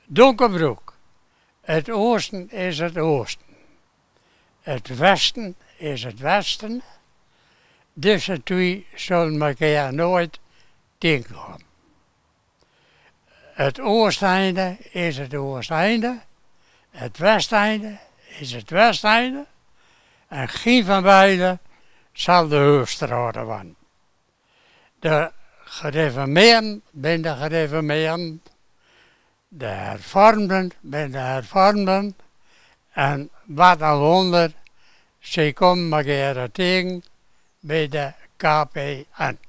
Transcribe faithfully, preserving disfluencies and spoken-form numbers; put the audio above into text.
Donkerbroek. Het oosten is het oosten. Het westen is het westen. Deze twee zullen elkaar nooit tegenkomen. Het oosteinde is het oosteinde. Het westeinde is het westeinde. En geen van beiden zal de hoofdstraat worden. De gereformeerden zijn de gereformeerden. De hervormden zijn de hervormden. En wat een wonder, ze komen elkaar tegen bij de K P N.